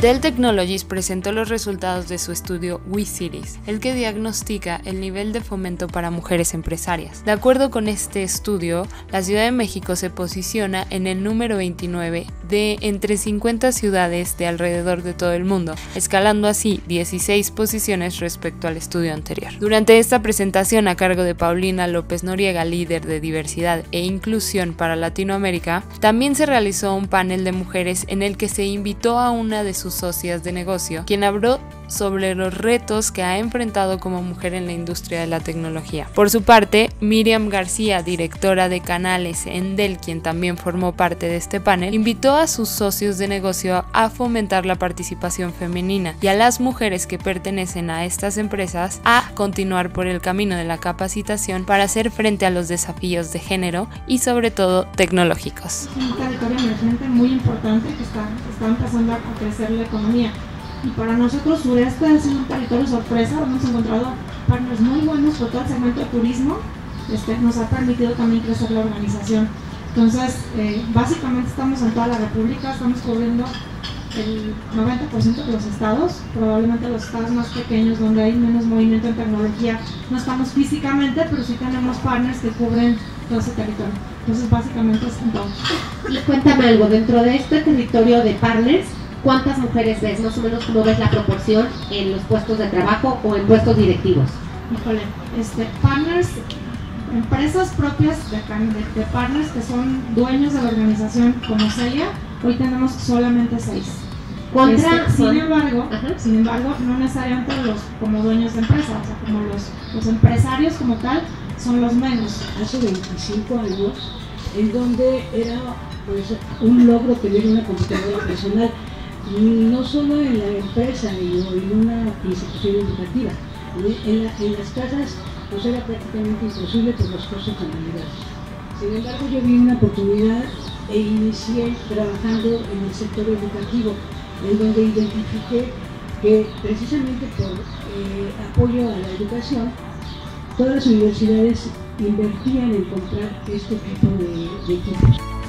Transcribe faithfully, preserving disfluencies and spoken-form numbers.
Dell Technologies presentó los resultados de su estudio WeCities, el que diagnostica el nivel de fomento para mujeres empresarias. De acuerdo con este estudio, la Ciudad de México se posiciona en el número veintinueve de entre cincuenta ciudades de alrededor de todo el mundo, escalando así dieciséis posiciones respecto al estudio anterior. Durante esta presentación a cargo de Paulina López Noriega, líder de diversidad e inclusión para Latinoamérica, también se realizó un panel de mujeres en el que se invitó a una de sus socias de negocio, quien habló sobre los retos que ha enfrentado como mujer en la industria de la tecnología. Por su parte, Miriam García, directora de canales en Dell, quien también formó parte de este panel, invitó a sus socios de negocio a fomentar la participación femenina y a las mujeres que pertenecen a estas empresas a continuar por el camino de la capacitación para hacer frente a los desafíos de género y sobre todo tecnológicos. Es un territorio emergente muy importante que está, está empezando a crecer la economía. Y para nosotros Sureste ha sido un territorio sorpresa. Hemos encontrado partners muy buenos por todo el segmento de turismo. Este, nos ha permitido también crecer la organización. Entonces, eh, básicamente estamos en toda la República, estamos cubriendo el noventa por ciento de los estados, probablemente los estados más pequeños donde hay menos movimiento en tecnología. No estamos físicamente, pero sí tenemos partners que cubren todo ese territorio. Entonces, básicamente es en todo. Y cuéntame algo, dentro de este territorio de partners, ¿cuántas mujeres ves? Más o menos, ¿cómo ves la proporción en los puestos de trabajo o en puestos directivos? Híjole, este, partners, empresas propias de, de, de partners que son dueños de la organización como Celia, hoy tenemos solamente seis. Contra, este, sin embargo, sin embargo, no necesariamente los como dueños de empresa, o sea, como los, los empresarios como tal, son los menos. Hace veinticinco años, en donde era pues, un logro tener una computadora personal, no solo en la empresa o en una institución educativa, en, la, en las casas pues era prácticamente imposible por los costos familiares. Sin embargo, yo vi una oportunidad e inicié trabajando en el sector educativo, en donde identifiqué que precisamente por eh, apoyo a la educación, todas las universidades invertían en comprar este tipo de, de equipos.